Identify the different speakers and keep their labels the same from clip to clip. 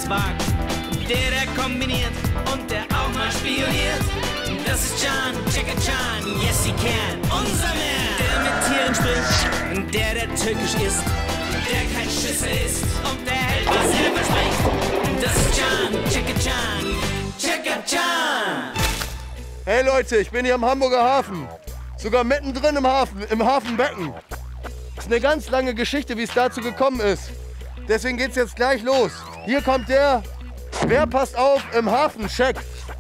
Speaker 1: was wagt. Der kombiniert und der auch mal spioniert. Das ist Can, Checker Can, yes he can. Unser Mann, der mit Tieren spricht, der türkisch ist, der kein Schisser ist und der hält, was er verspricht. Das ist Can, Checker Can, Checker Can.
Speaker 2: Hey Leute, ich bin hier am Hamburger Hafen. Sogar mittendrin im Hafenbecken. Das ist eine ganz lange Geschichte, wie es dazu gekommen ist. Deswegen geht's jetzt gleich los. Hier kommt der Wer passt auf im Hafen-Check.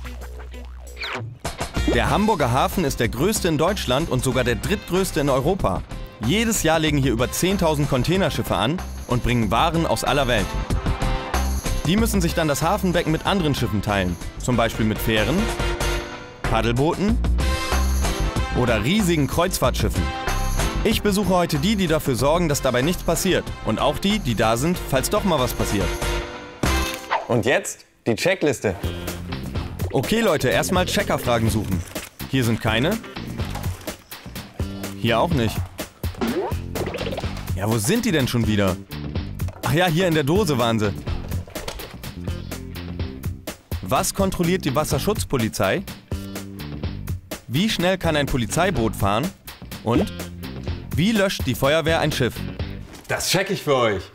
Speaker 3: Der Hamburger Hafen ist der größte in Deutschland und sogar der drittgrößte in Europa. Jedes Jahr legen hier über 10.000 Containerschiffe an und bringen Waren aus aller Welt. Die müssen sich dann das Hafenbecken mit anderen Schiffen teilen. Zum Beispiel mit Fähren, Paddelbooten oder riesigen Kreuzfahrtschiffen. Ich besuche heute die, die dafür sorgen, dass dabei nichts passiert. Und auch die, die da sind, falls doch mal was passiert.
Speaker 4: Und jetzt die Checkliste.
Speaker 3: Okay Leute, erstmal Checkerfragen suchen. Hier sind keine. Hier auch nicht. Ja, wo sind die denn schon wieder? Ach ja, hier in der Dose waren sie. Was kontrolliert die Wasserschutzpolizei? Wie schnell kann ein Polizeiboot fahren? Und wie löscht die Feuerwehr ein Schiff?
Speaker 4: Das check ich für euch.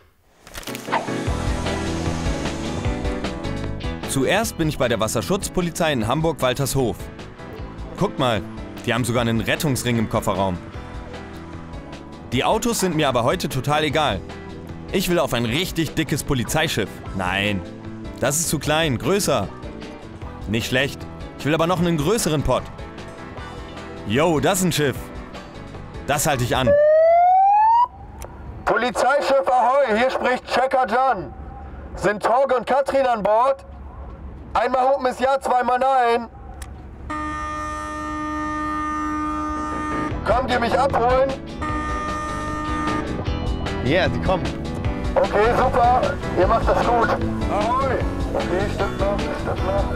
Speaker 3: Zuerst bin ich bei der Wasserschutzpolizei in Hamburg-Waltershof. Guckt mal, die haben sogar einen Rettungsring im Kofferraum. Die Autos sind mir aber heute total egal. Ich will auf ein richtig dickes Polizeischiff. Nein, das ist zu klein, größer. Nicht schlecht. Ich will aber noch einen größeren Pott. Yo, das ist ein Schiff. Das halte ich an.
Speaker 2: Polizeischiff Ahoi, hier spricht Checker Can. Sind Torge und Katrin an Bord? Einmal Hupen ist ja, zweimal nein. Kommt ihr mich abholen?
Speaker 4: Ja, die kommen.
Speaker 2: Okay, super. Ihr macht das gut. Ahoi. Okay, stimmt noch.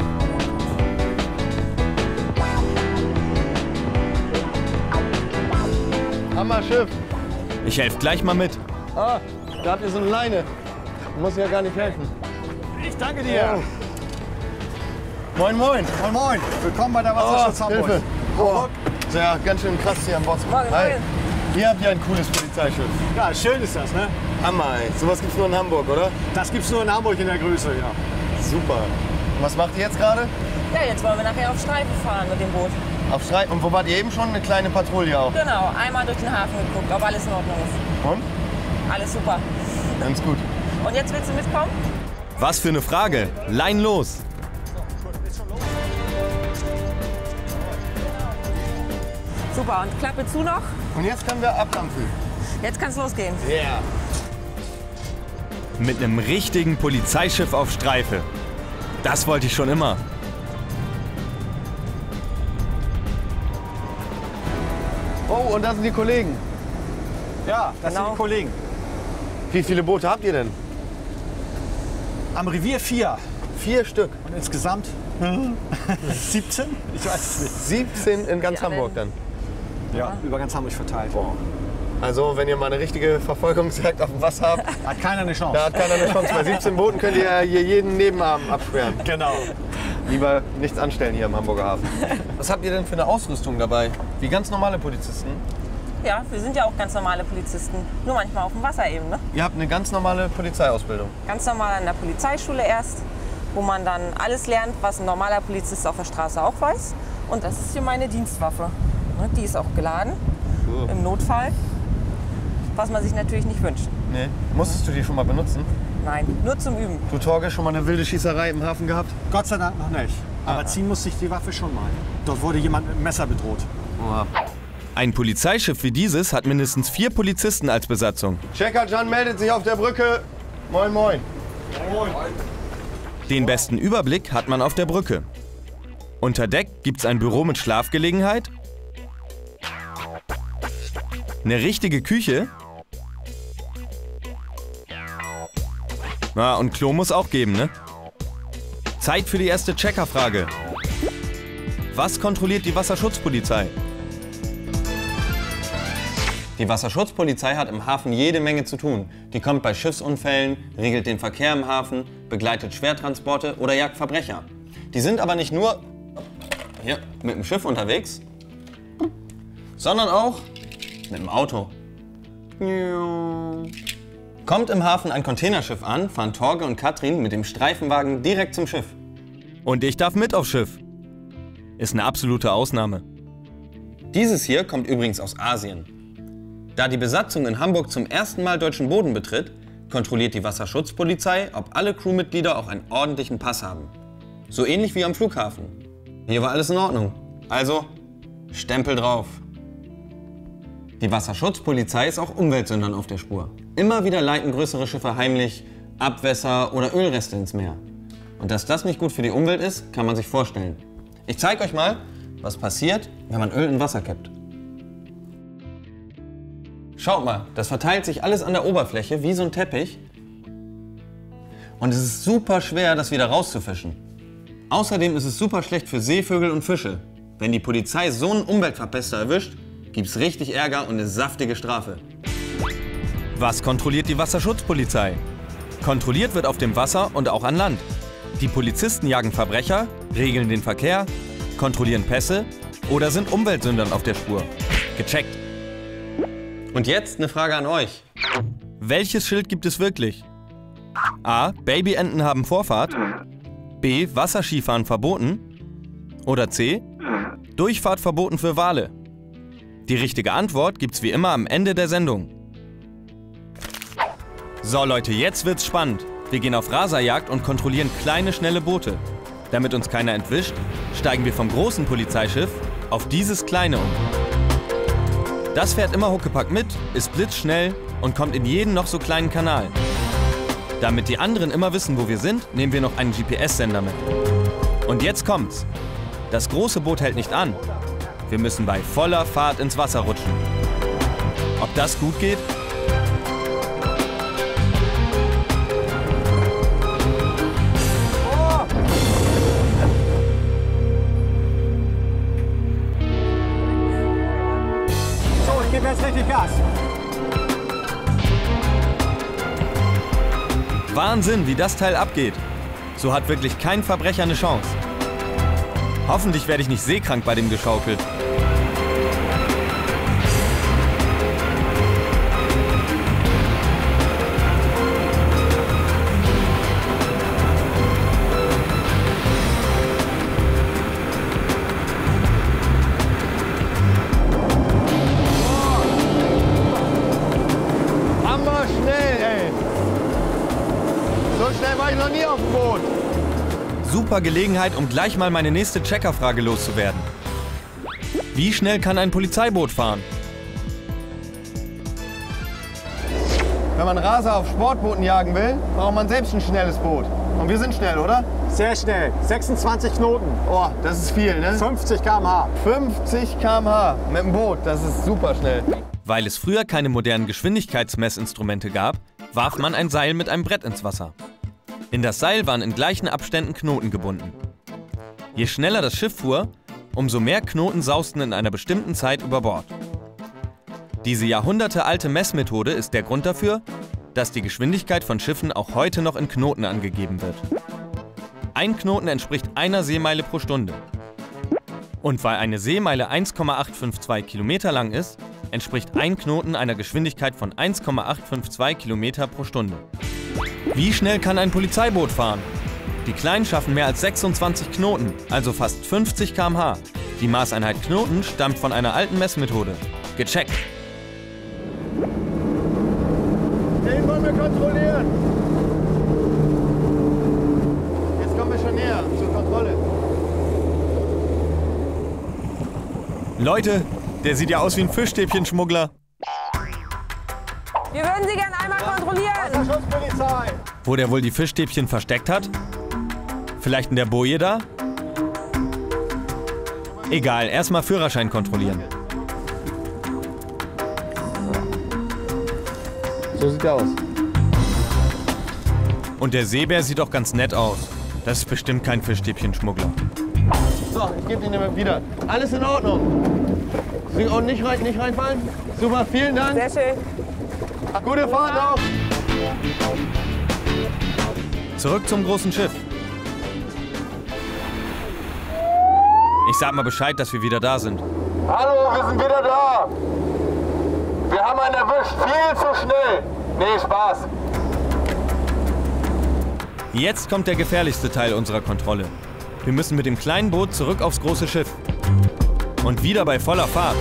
Speaker 2: Hammerschiff.
Speaker 3: Ich helfe gleich mal mit.
Speaker 2: Ah, da habt ihr so eine Leine. Muss ja gar nicht helfen.
Speaker 5: Ich danke dir.
Speaker 2: Ja. Moin, moin.
Speaker 5: Moin, moin. Willkommen bei der Wasserschutz Hamburg.
Speaker 2: Hilfe. Oh, ist ja ganz schön krass hier am Bord. Hi. Ihr habt ja ein cooles Polizeischiff.
Speaker 5: Ja, schön ist das, ne?
Speaker 2: Hammer, ey. Sowas gibt's nur in Hamburg, oder?
Speaker 5: Das gibt's nur in Hamburg in der Größe, ja.
Speaker 2: Super. Und was macht ihr jetzt gerade?
Speaker 6: Ja, jetzt wollen wir nachher auf Streife fahren mit dem Boot.
Speaker 2: Auf Streit. Und wo wart ihr eben schon? Eine kleine Patrouille auch?
Speaker 6: Genau, einmal durch den Hafen geguckt, ob alles in Ordnung ist.
Speaker 2: Und?
Speaker 6: Alles super.
Speaker 2: Ganz gut.
Speaker 6: Und jetzt willst du mitkommen?
Speaker 3: Was für eine Frage. Lein los.
Speaker 6: Super, und Klappe zu noch.
Speaker 2: Und jetzt können wir abdampfen.
Speaker 6: Jetzt kann's losgehen.
Speaker 2: Yeah.
Speaker 3: Mit einem richtigen Polizeischiff auf Streife. Das wollte ich schon immer.
Speaker 2: Oh, und da sind die Kollegen.
Speaker 5: Ja, das sind die Kollegen.
Speaker 2: Wie viele Boote habt ihr denn?
Speaker 5: Am Revier 4.
Speaker 2: 4 Stück.
Speaker 5: Und insgesamt 17? Ich weiß es nicht.
Speaker 2: 17 in ganz Hamburg dann.
Speaker 5: Ja, über ganz Hamburg verteilt.
Speaker 2: Also, wenn ihr mal eine richtige Verfolgungsjagd auf dem Wasser habt,
Speaker 5: Hat keiner eine Chance.
Speaker 2: da hat keiner eine Chance. Bei 17 Booten könnt ihr hier jeden Nebenarm absperren.
Speaker 5: Genau.
Speaker 2: Lieber nichts anstellen hier im Hamburger Hafen. Was habt ihr denn für eine Ausrüstung dabei? Wie ganz normale Polizisten?
Speaker 6: Ja, wir sind ja auch ganz normale Polizisten. Nur manchmal auf dem Wasser eben, ne?
Speaker 2: Ihr habt eine ganz normale Polizeiausbildung.
Speaker 6: Ganz normal an der Polizeischule erst, wo man dann alles lernt, was ein normaler Polizist auf der Straße auch weiß. Und das ist hier meine Dienstwaffe. Ne, die ist auch geladen, im Notfall, was man sich natürlich nicht wünscht.
Speaker 2: Nee. Musstest du die schon mal benutzen?
Speaker 6: Nein, nur zum Üben.
Speaker 2: Du, Torge, schon mal eine wilde Schießerei im Hafen gehabt?
Speaker 5: Gott sei Dank noch nicht. Aber ziehen musste ich die Waffe schon mal. Dort wurde jemand mit dem Messer bedroht.
Speaker 3: Ein Polizeischiff wie dieses hat mindestens 4 Polizisten als Besatzung.
Speaker 2: Checker Can meldet sich auf der Brücke. Moin, moin.
Speaker 3: Den besten Überblick hat man auf der Brücke. Unter Deck gibt's ein Büro mit Schlafgelegenheit, eine richtige Küche. Na, und Klo muss auch geben, ne? Zeit für die erste Checkerfrage. Was kontrolliert die Wasserschutzpolizei?
Speaker 4: Die Wasserschutzpolizei hat im Hafen jede Menge zu tun. Die kommt bei Schiffsunfällen, regelt den Verkehr im Hafen, begleitet Schwertransporte oder jagt Verbrecher. Die sind aber nicht nur hier mit dem Schiff unterwegs, sondern auch mit dem Auto. Kommt im Hafen ein Containerschiff an, fahren Torge und Katrin mit dem Streifenwagen direkt zum Schiff.
Speaker 3: Und ich darf mit aufs Schiff. Ist eine absolute Ausnahme.
Speaker 4: Dieses hier kommt übrigens aus Asien. Da die Besatzung in Hamburg zum ersten Mal deutschen Boden betritt, kontrolliert die Wasserschutzpolizei, ob alle Crewmitglieder auch einen ordentlichen Pass haben. So ähnlich wie am Flughafen. Hier war alles in Ordnung. Also, Stempel drauf. Die Wasserschutzpolizei ist auch Umweltsündern auf der Spur. Immer wieder leiten größere Schiffe heimlich Abwässer oder Ölreste ins Meer. Und dass das nicht gut für die Umwelt ist, kann man sich vorstellen. Ich zeige euch mal, was passiert, wenn man Öl in Wasser kippt. Schaut mal, das verteilt sich alles an der Oberfläche wie so ein Teppich. Und es ist super schwer, das wieder rauszufischen. Außerdem ist es super schlecht für Seevögel und Fische. Wenn die Polizei so einen Umweltverpester erwischt, gibt's richtig Ärger und eine saftige Strafe.
Speaker 3: Was kontrolliert die Wasserschutzpolizei? Kontrolliert wird auf dem Wasser und auch an Land. Die Polizisten jagen Verbrecher, regeln den Verkehr, kontrollieren Pässe oder sind Umweltsündern auf der Spur. Gecheckt.
Speaker 4: Und jetzt eine Frage an euch.
Speaker 3: Welches Schild gibt es wirklich? A. Babyenten haben Vorfahrt. B. Wasserskifahren verboten. Oder C. Durchfahrt verboten für Wale. Die richtige Antwort gibt's wie immer am Ende der Sendung. So Leute, jetzt wird's spannend. Wir gehen auf Raserjagd und kontrollieren kleine, schnelle Boote. Damit uns keiner entwischt, steigen wir vom großen Polizeischiff auf dieses kleine um. Das fährt immer Huckepack mit, ist blitzschnell und kommt in jeden noch so kleinen Kanal. Damit die anderen immer wissen, wo wir sind, nehmen wir noch einen GPS-Sender mit. Und jetzt kommt's. Das große Boot hält nicht an. Wir müssen bei voller Fahrt ins Wasser rutschen. Ob das gut geht?
Speaker 5: So, ich gebe jetzt richtig Gas.
Speaker 3: Wahnsinn, wie das Teil abgeht. So hat wirklich kein Verbrecher eine Chance. Hoffentlich werde ich nicht seekrank bei dem Geschaukel.
Speaker 2: Hammer schnell, ey. So schnell war ich noch nie auf dem Boot.
Speaker 3: Super Gelegenheit, um gleich mal meine nächste Checkerfrage loszuwerden. Wie schnell kann ein Polizeiboot fahren?
Speaker 2: Wenn man Raser auf Sportbooten jagen will, braucht man selbst ein schnelles Boot. Und wir sind schnell, oder?
Speaker 5: Sehr schnell. 26 Knoten.
Speaker 2: Oh, das ist viel, ne?
Speaker 5: 50 km/h.
Speaker 2: 50 km/h mit dem Boot, das ist super schnell.
Speaker 3: Weil es früher keine modernen Geschwindigkeitsmessinstrumente gab, warf man ein Seil mit einem Brett ins Wasser. In das Seil waren in gleichen Abständen Knoten gebunden. Je schneller das Schiff fuhr, umso mehr Knoten sausten in einer bestimmten Zeit über Bord. Diese jahrhundertealte Messmethode ist der Grund dafür, dass die Geschwindigkeit von Schiffen auch heute noch in Knoten angegeben wird. Ein Knoten entspricht einer Seemeile pro Stunde. Und weil eine Seemeile 1,852 Kilometer lang ist, entspricht ein Knoten einer Geschwindigkeit von 1,852 Kilometer pro Stunde. Wie schnell kann ein Polizeiboot fahren? Die Kleinen schaffen mehr als 26 Knoten, also fast 50 km/h. Die Maßeinheit Knoten stammt von einer alten Messmethode. Gecheckt!
Speaker 2: Den wollen wir kontrollieren. Jetzt kommen wir schon näher zur Kontrolle.
Speaker 3: Leute, der sieht ja aus wie ein Fischstäbchenschmuggler.
Speaker 6: Wir würden Sie gerne einmal kontrollieren.
Speaker 5: Wasserschutzpolizei.
Speaker 3: Wo der wohl die Fischstäbchen versteckt hat? Vielleicht in der Boje da? Egal, erstmal Führerschein kontrollieren.
Speaker 2: So sieht er aus.
Speaker 3: Und der Seebär sieht doch ganz nett aus. Das ist bestimmt kein Fischstäbchenschmuggler.
Speaker 2: So, ich gebe ihn dir wieder. Alles in Ordnung. Und nicht reinfallen. Super, vielen Dank.
Speaker 6: Sehr schön.
Speaker 2: Gute Fahrt noch.
Speaker 3: Zurück zum großen Schiff. Ich sag mal Bescheid, dass wir wieder da sind.
Speaker 2: Hallo, wir sind wieder da. Wir haben einen erwischt, viel zu schnell. Nee, Spaß.
Speaker 3: Jetzt kommt der gefährlichste Teil unserer Kontrolle. Wir müssen mit dem kleinen Boot zurück aufs große Schiff. Und wieder bei voller Fahrt.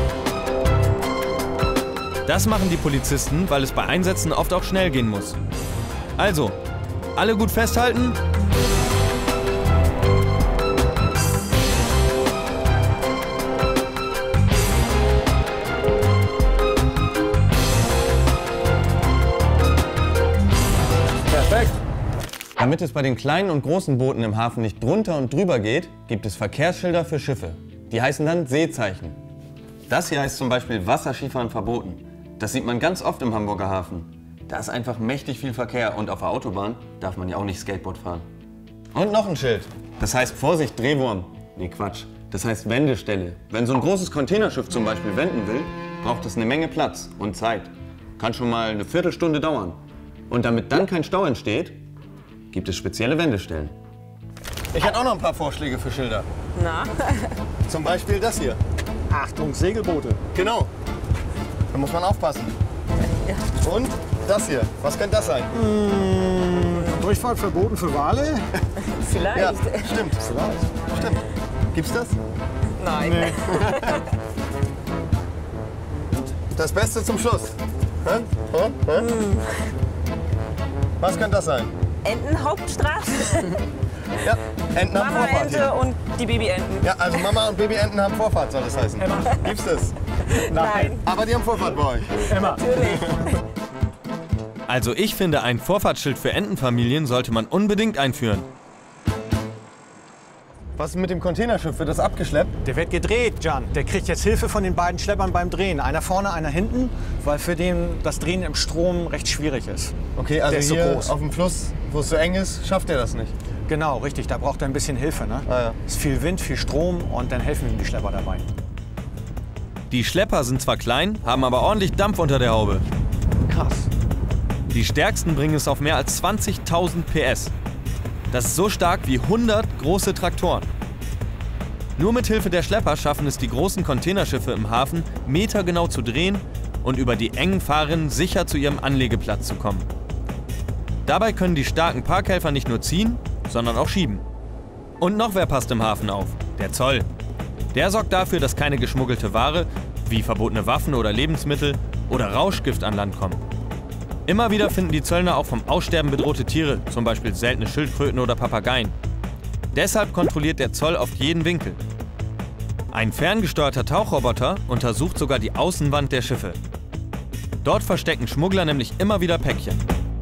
Speaker 3: Das machen die Polizisten, weil es bei Einsätzen oft auch schnell gehen muss. Also, alle gut festhalten.
Speaker 2: Perfekt.
Speaker 4: Damit es bei den kleinen und großen Booten im Hafen nicht drunter und drüber geht, gibt es Verkehrsschilder für Schiffe. Die heißen dann Seezeichen. Das hier heißt zum Beispiel Wasserskifahren verboten. Das sieht man ganz oft im Hamburger Hafen. Da ist einfach mächtig viel Verkehr und auf der Autobahn darf man ja auch nicht Skateboard fahren. Und noch ein Schild. Das heißt Vorsicht, Drehwurm. Nee, Quatsch. Das heißt Wendestelle. Wenn so ein großes Containerschiff zum Beispiel wenden will, braucht es eine Menge Platz und Zeit. Kann schon mal eine Viertelstunde dauern. Und damit dann kein Stau entsteht, gibt es spezielle Wendestellen.
Speaker 2: Ich hätte auch noch ein paar Vorschläge für Schilder.
Speaker 6: Na,
Speaker 2: Zum Beispiel das hier.
Speaker 5: Achtung, Segelboote.
Speaker 2: Genau. Da muss man aufpassen. Und das hier. Was könnte das sein?
Speaker 5: Durchfahrt verboten für Wale?
Speaker 6: vielleicht.
Speaker 2: Ja, stimmt. Stimmt. Gibt's das?
Speaker 6: Nein.
Speaker 2: Das Beste zum Schluss. Hä? Hä? Was könnte das sein?
Speaker 6: Entenhauptstraße.
Speaker 2: Ja, Enten haben
Speaker 6: Mama
Speaker 2: Vorfahrt
Speaker 6: Ente
Speaker 2: hier.
Speaker 6: und die Babyenten.
Speaker 2: Ja, also Mama und Babyenten haben Vorfahrt, soll das heißen. Gibt's das?
Speaker 6: Nein.
Speaker 2: Aber die haben Vorfahrt bei euch.
Speaker 6: Natürlich.
Speaker 3: Also ich finde, ein Vorfahrtsschild für Entenfamilien sollte man unbedingt einführen.
Speaker 2: Was ist mit dem Containerschiff? Wird das abgeschleppt?
Speaker 5: Der wird gedreht, Jan. Der kriegt jetzt Hilfe von den beiden Schleppern beim Drehen. Einer vorne, einer hinten, weil für den das Drehen im Strom recht schwierig ist.
Speaker 2: Okay, also
Speaker 5: Der ist so
Speaker 2: hier
Speaker 5: groß.
Speaker 2: auf dem Fluss, wo es so eng ist, schafft er das nicht.
Speaker 5: Genau, richtig. Da braucht er ein bisschen Hilfe. Ne?
Speaker 2: Ah, ja.
Speaker 5: Ist viel Wind, viel Strom und dann helfen ihm die Schlepper dabei.
Speaker 3: Die Schlepper sind zwar klein, haben aber ordentlich Dampf unter der Haube.
Speaker 5: Krass.
Speaker 3: Die stärksten bringen es auf mehr als 20.000 PS. Das ist so stark wie 100 große Traktoren. Nur mit Hilfe der Schlepper schaffen es die großen Containerschiffe im Hafen, metergenau zu drehen und über die engen Fahrrinnen sicher zu ihrem Anlegeplatz zu kommen. Dabei können die starken Parkhelfer nicht nur ziehen, sondern auch schieben. Und noch wer passt im Hafen auf? Der Zoll. Der sorgt dafür, dass keine geschmuggelte Ware, wie verbotene Waffen oder Lebensmittel oder Rauschgift an Land kommen. Immer wieder finden die Zöllner auch vom Aussterben bedrohte Tiere, zum Beispiel seltene Schildkröten oder Papageien. Deshalb kontrolliert der Zoll oft jeden Winkel. Ein ferngesteuerter Tauchroboter untersucht sogar die Außenwand der Schiffe. Dort verstecken Schmuggler nämlich immer wieder Päckchen.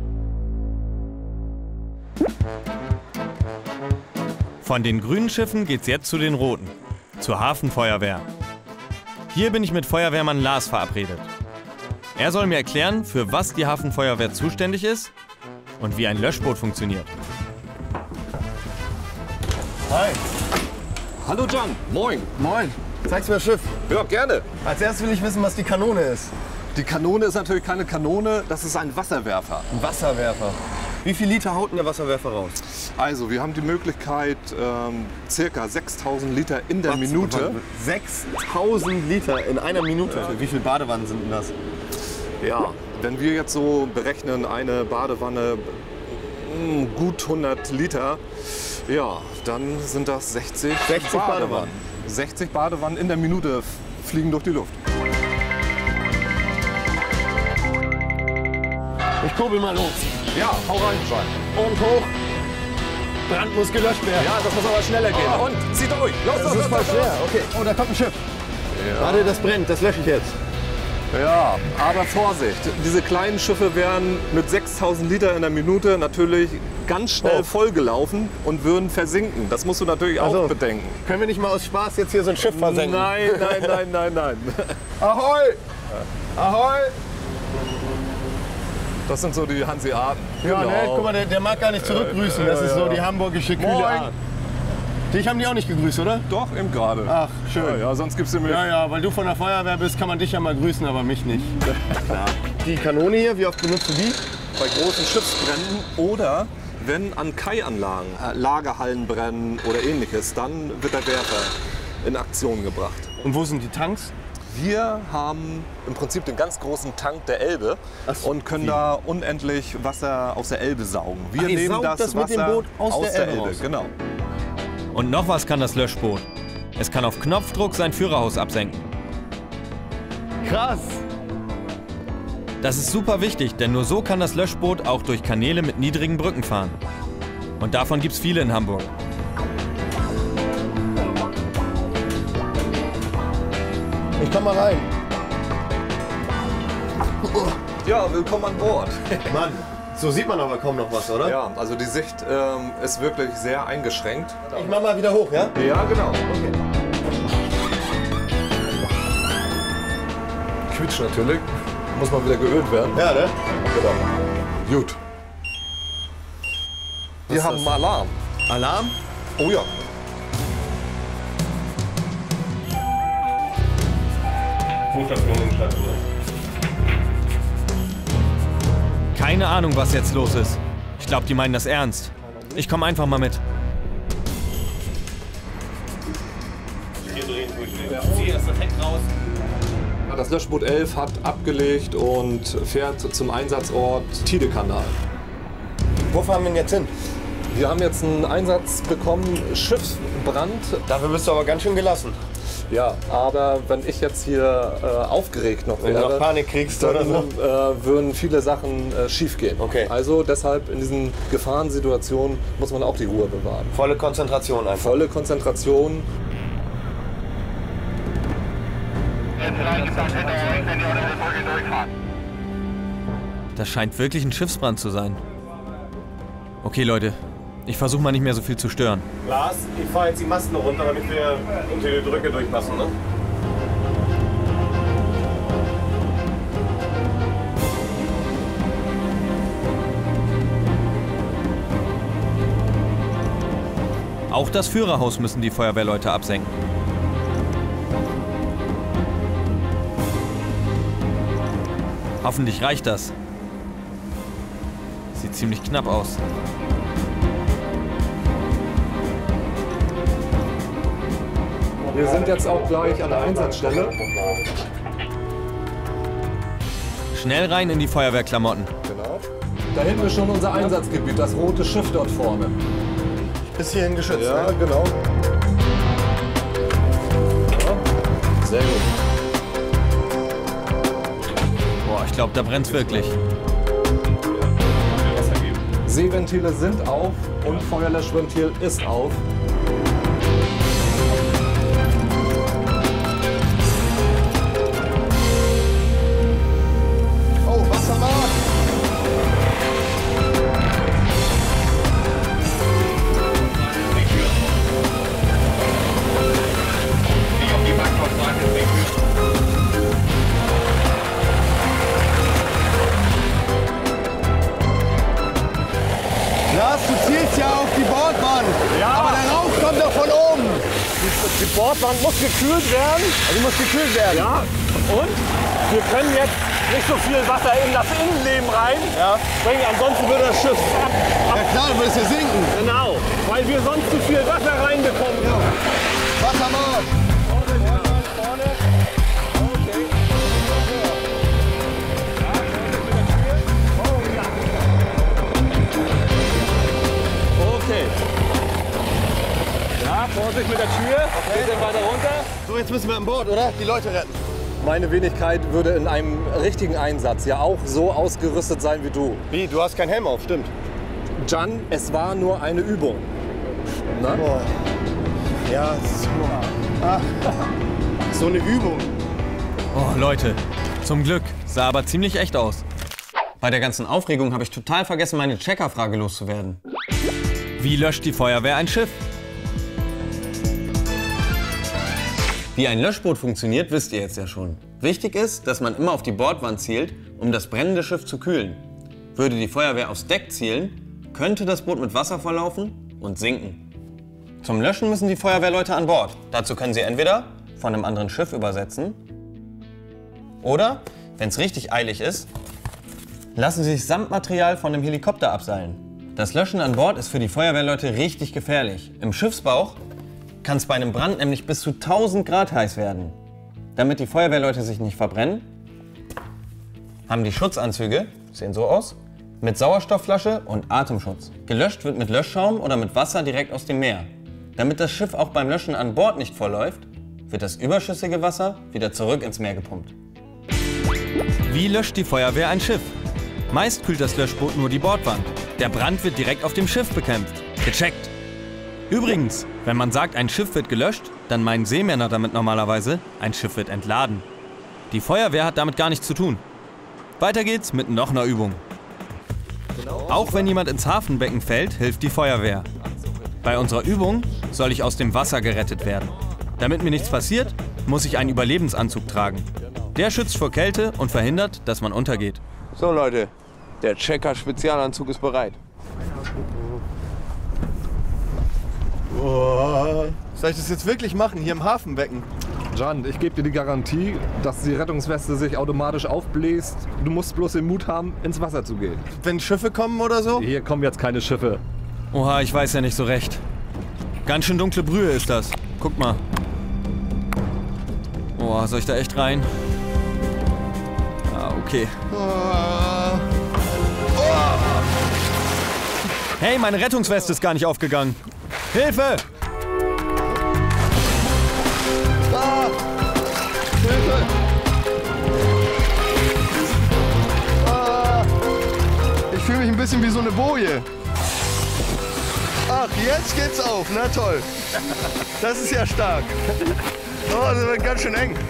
Speaker 3: Von den grünen Schiffen geht's jetzt zu den roten, zur Hafenfeuerwehr. Hier bin ich mit Feuerwehrmann Lars verabredet. Er soll mir erklären, für was die Hafenfeuerwehr zuständig ist und wie ein Löschboot funktioniert.
Speaker 2: Hi.
Speaker 7: Hallo Jan, moin.
Speaker 2: Moin. Zeig's mir das Schiff.
Speaker 7: Ja, gerne.
Speaker 2: Als erstes will ich wissen, was die Kanone ist.
Speaker 7: Die Kanone ist natürlich keine Kanone, das ist ein Wasserwerfer.
Speaker 2: Ein Wasserwerfer. Wie viel Liter haut denn der Wasserwerfer raus?
Speaker 7: Also, wir haben die Möglichkeit, circa 6000 Liter in der Minute.
Speaker 2: 6000 Liter in einer Minute. Wie viele Badewannen sind denn das?
Speaker 7: Ja, wenn wir jetzt so berechnen, eine Badewanne gut 100 Liter, ja, dann sind das 60
Speaker 2: Badewannen.
Speaker 7: 60 Badewannen in der Minute fliegen durch die Luft.
Speaker 2: Ich kurbel mal los.
Speaker 7: Ja, hau rein, Jan.
Speaker 2: Und hoch. Brand muss gelöscht werden.
Speaker 7: Ja, das muss aber schneller gehen. Und zieh durch. Los,
Speaker 2: Das ist voll schwer. Okay. Oh, da kommt ein Schiff. Warte, das brennt. Das lösche ich jetzt.
Speaker 7: Ja, aber Vorsicht, diese kleinen Schiffe wären mit 6000 Liter in der Minute natürlich ganz schnell vollgelaufen und würden versinken. Das musst du natürlich auch bedenken.
Speaker 2: Können wir nicht mal aus Spaß jetzt hier so ein Schiff versenken?
Speaker 7: Nein, nein, nein, nein, nein.
Speaker 2: Ahoi! Ahoi!
Speaker 7: Das sind so die Hanseaten.
Speaker 2: Ja, ne? Guck mal, der mag gar nicht zurückgrüßen. Das ist so die hamburgische kühle
Speaker 7: Moin.
Speaker 2: Art. Dich haben die auch nicht gegrüßt, oder?
Speaker 7: Doch, eben gerade.
Speaker 2: Ach, schön.
Speaker 7: Ja, sonst gibst du mir...
Speaker 2: Ja, weil du von der Feuerwehr bist, kann man dich ja mal grüßen, aber mich nicht. Klar. Die Kanone hier, wie oft benutzt du die?
Speaker 7: Bei großen Schiffsbränden oder wenn an Kaianlagen Lagerhallen brennen oder ähnliches, dann wird der Werfer in Aktion gebracht.
Speaker 2: Und wo sind die Tanks?
Speaker 7: Wir haben im Prinzip den ganz großen Tank der Elbe und können da unendlich Wasser aus der Elbe saugen. Wir
Speaker 2: ihr
Speaker 7: nehmen
Speaker 2: saugt
Speaker 7: das
Speaker 2: mit dem
Speaker 7: Wasser
Speaker 2: Boot aus der Elbe raus.
Speaker 7: Genau.
Speaker 3: Und noch was kann das Löschboot. Es kann auf Knopfdruck sein Führerhaus absenken.
Speaker 2: Krass.
Speaker 3: Das ist super wichtig, denn nur so kann das Löschboot auch durch Kanäle mit niedrigen Brücken fahren. Und davon gibt's viele in Hamburg.
Speaker 2: Ich komm mal rein.
Speaker 7: Ja, willkommen an Bord.
Speaker 2: Mann, so sieht man aber kaum noch was, oder?
Speaker 7: Ja, also die Sicht ist wirklich sehr eingeschränkt.
Speaker 2: Ich mach mal wieder hoch, ja?
Speaker 7: Ja, genau.
Speaker 2: Okay.
Speaker 7: Quietsch natürlich. Muss mal wieder geölt werden.
Speaker 2: Ja, ne?
Speaker 7: Genau. Gut. Wir haben Alarm.
Speaker 2: Alarm?
Speaker 7: Oh ja.
Speaker 3: Keine Ahnung, was jetzt los ist. Ich glaube, die meinen das ernst. Ich komme einfach mal mit.
Speaker 7: Das Löschboot 11 hat abgelegt und fährt zum Einsatzort Tidekanal.
Speaker 2: Wo fahren wir denn jetzt hin?
Speaker 7: Wir haben jetzt einen Einsatz bekommen, Schiffsbrand.
Speaker 2: Dafür bist du aber ganz schön gelassen.
Speaker 7: Ja, aber wenn ich jetzt hier aufgeregt noch
Speaker 2: Wenn du
Speaker 7: wäre,
Speaker 2: noch Panik kriegst
Speaker 7: dann
Speaker 2: oder so.
Speaker 7: würden viele Sachen schief gehen.
Speaker 2: Okay.
Speaker 7: Also deshalb in diesen Gefahrensituationen muss man auch die Ruhe bewahren.
Speaker 2: Volle Konzentration einfach.
Speaker 7: Volle Konzentration.
Speaker 3: Das scheint wirklich ein Schiffsbrand zu sein. Okay, Leute, ich versuche mal nicht mehr so viel zu stören.
Speaker 2: Lars, ich fahre jetzt die Masten runter, damit wir unter die Drücke durchpassen, ne?
Speaker 3: Auch das Führerhaus müssen die Feuerwehrleute absenken. Hoffentlich reicht das. Sieht ziemlich knapp aus.
Speaker 7: Wir sind jetzt auch gleich an der Einsatzstelle.
Speaker 3: Schnell rein in die Feuerwehrklamotten.
Speaker 7: Genau. Da hinten ist schon unser Einsatzgebiet, das rote Schiff dort vorne.
Speaker 2: Bis hierhin geschützt,
Speaker 7: Ja,
Speaker 2: ne?
Speaker 7: genau. Ja, sehr gut.
Speaker 3: Boah, ich glaube, da brennt's wirklich.
Speaker 7: Seeventile sind auf und Feuerlöschventil ist auf.
Speaker 2: Oh, Wassermark! Lars, du zielst ja auf die Bordwand.
Speaker 5: Ja.
Speaker 2: Aber der Rauch kommt doch von oben.
Speaker 5: Die Bordwand muss gekühlt werden.
Speaker 2: Also die muss gekühlt werden.
Speaker 5: Ja, und wir können jetzt nicht so viel Wasser in das Innenleben rein bringen, ansonsten würde das Schiff
Speaker 2: Ja klar, du wirst hier sinken.
Speaker 5: Genau, weil wir sonst zu viel Wasser reinbekommen.
Speaker 2: Wassermark!
Speaker 5: Okay. Ja, Vorsicht mit der Tür. Bisschen weiter runter.
Speaker 2: So, jetzt müssen wir an Bord, oder? Die Leute retten.
Speaker 7: Meine Wenigkeit würde in einem richtigen Einsatz ja auch so ausgerüstet sein wie du.
Speaker 2: Wie? Du hast keinen Helm auf, stimmt.
Speaker 7: Jan, es war nur eine Übung. Na?
Speaker 2: Boah. Ja, so. Ach, so eine Übung.
Speaker 3: Oh, Leute, zum Glück. Sah aber ziemlich echt aus.
Speaker 4: Bei der ganzen Aufregung habe ich total vergessen, meine Checkerfrage loszuwerden.
Speaker 3: Wie löscht die Feuerwehr ein Schiff?
Speaker 4: Wie ein Löschboot funktioniert, wisst ihr jetzt ja schon. Wichtig ist, dass man immer auf die Bordwand zielt, um das brennende Schiff zu kühlen. Würde die Feuerwehr aufs Deck zielen, könnte das Boot mit Wasser volllaufen und sinken. Zum Löschen müssen die Feuerwehrleute an Bord. Dazu können sie entweder von einem anderen Schiff übersetzen oder, wenn es richtig eilig ist, lassen sie sich samt Material von einem Helikopter abseilen. Das Löschen an Bord ist für die Feuerwehrleute richtig gefährlich. Im Schiffsbauch kann es bei einem Brand nämlich bis zu 1000 Grad heiß werden. Damit die Feuerwehrleute sich nicht verbrennen, haben die Schutzanzüge, sehen so aus, mit Sauerstoffflasche und Atemschutz. Gelöscht wird mit Löschschaum oder mit Wasser direkt aus dem Meer. Damit das Schiff auch beim Löschen an Bord nicht vollläuft, wird das überschüssige Wasser wieder zurück ins Meer gepumpt.
Speaker 3: Wie löscht die Feuerwehr ein Schiff? Meist kühlt das Löschboot nur die Bordwand. Der Brand wird direkt auf dem Schiff bekämpft. Gecheckt. Übrigens, wenn man sagt, ein Schiff wird gelöscht, dann meinen Seemänner damit normalerweise, ein Schiff wird entladen. Die Feuerwehr hat damit gar nichts zu tun. Weiter geht's mit noch einer Übung. Auch wenn jemand ins Hafenbecken fällt, hilft die Feuerwehr. Bei unserer Übung soll ich aus dem Wasser gerettet werden. Damit mir nichts passiert, muss ich einen Überlebensanzug tragen. Der schützt vor Kälte und verhindert, dass man untergeht.
Speaker 2: So Leute, der Checker-Spezialanzug ist bereit. Oh, soll ich das jetzt wirklich machen, hier im Hafenbecken?
Speaker 7: Can, ich gebe dir die Garantie, dass die Rettungsweste sich automatisch aufbläst. Du musst bloß den Mut haben, ins Wasser zu gehen.
Speaker 2: Wenn Schiffe kommen oder so?
Speaker 7: Hier kommen jetzt keine Schiffe.
Speaker 3: Oha, ich weiß ja nicht so recht. Ganz schön dunkle Brühe ist das. Guck mal. Oh, soll ich da echt rein? Ah, okay. Hey, meine Rettungsweste ist gar nicht aufgegangen. Hilfe!
Speaker 2: Hilfe! Ich fühle mich ein bisschen wie so eine Boje. Ach, jetzt geht's auf. Na toll. Das ist ja stark. Oh, das wird ganz schön eng.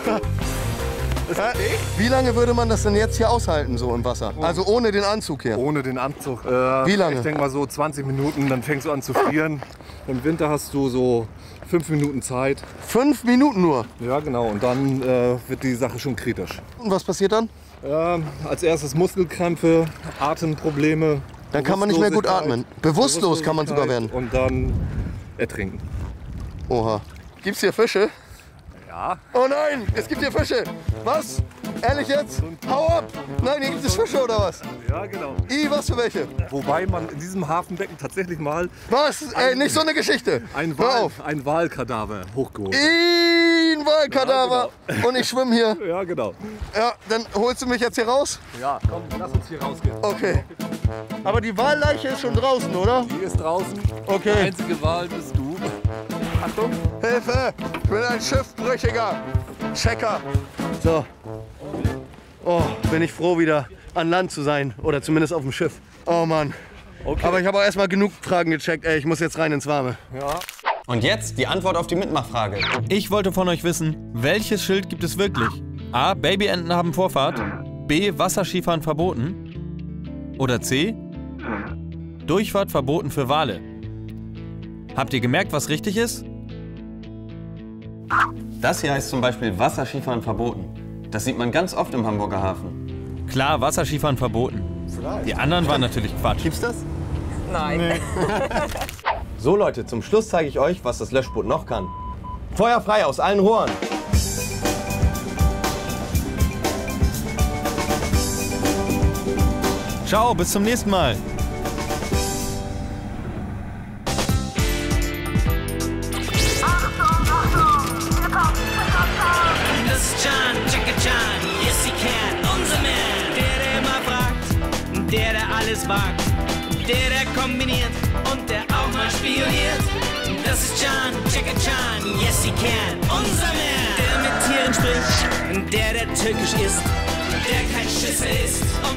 Speaker 2: Wie lange würde man das denn jetzt hier aushalten, so im Wasser? Also ohne den Anzug hier?
Speaker 7: Ohne den Anzug.
Speaker 2: Wie lange?
Speaker 7: Ich denke mal so 20 Minuten, dann fängst du an zu frieren. Im Winter hast du so 5 Minuten Zeit.
Speaker 2: 5 Minuten nur?
Speaker 7: Ja, genau. Und dann wird die Sache schon kritisch.
Speaker 2: Und was passiert dann?
Speaker 7: Als erstes Muskelkrämpfe, Atemprobleme.
Speaker 2: Dann kann man nicht mehr gut atmen. Bewusstlos kann man sogar werden.
Speaker 7: Und dann ertrinken.
Speaker 2: Oha. Gibt's hier Fische?
Speaker 7: Ja.
Speaker 2: Oh nein, es gibt hier Fische. Was? Ehrlich jetzt? Hau ab! Nein, hier gibt es Fische oder was?
Speaker 7: Ja, genau.
Speaker 2: Was für welche?
Speaker 7: Wobei man in diesem Hafenbecken tatsächlich mal
Speaker 2: Was? Nicht so eine Geschichte.
Speaker 7: ein Walkadaver hochgeholt hat.
Speaker 2: Ein Walkadaver. Ja, genau. Und ich schwimme hier.
Speaker 7: Ja, genau.
Speaker 2: Ja, dann holst du mich jetzt hier raus?
Speaker 7: Ja, komm, lass uns hier rausgehen.
Speaker 2: Okay. Aber die Walleiche ist schon draußen, oder?
Speaker 7: Die ist draußen.
Speaker 2: Okay.
Speaker 7: Die einzige Wal bist du.
Speaker 2: Achtung. Hilfe! Ich bin ein Schiffbrüchiger. Checker. So. Oh, bin ich froh, wieder an Land zu sein. Oder zumindest auf dem Schiff. Oh Mann. Okay. Aber ich habe auch erstmal genug Fragen gecheckt. Ey, ich muss jetzt rein ins Warme.
Speaker 7: Ja.
Speaker 4: Und jetzt die Antwort auf die Mitmachfrage.
Speaker 3: Ich wollte von euch wissen, welches Schild gibt es wirklich? A. Babyenten haben Vorfahrt. B. Wasserskifahren verboten. Oder C. Durchfahrt verboten für Wale. Habt ihr gemerkt, was richtig ist?
Speaker 4: Das hier heißt zum Beispiel Wasserskifahren verboten. Das sieht man ganz oft im Hamburger Hafen.
Speaker 3: Klar, Wasserskifahren verboten. Die anderen waren natürlich Quatsch.
Speaker 2: Gibt's das?
Speaker 6: Nein.
Speaker 2: Nee.
Speaker 3: So Leute, zum Schluss zeige ich euch, was das Löschboot noch kann. Feuer frei aus allen Rohren. Ciao, bis zum nächsten Mal.
Speaker 1: Das ist Can, Checker Can, yes he can, unser Man. Der immer fragt, der alles wagt, der kombiniert und der auch mal spioniert. Das ist Can, Checker Can, yes he can, unser Man. Der mit Tieren spricht, der türkisch ist, der kein Schisser ist.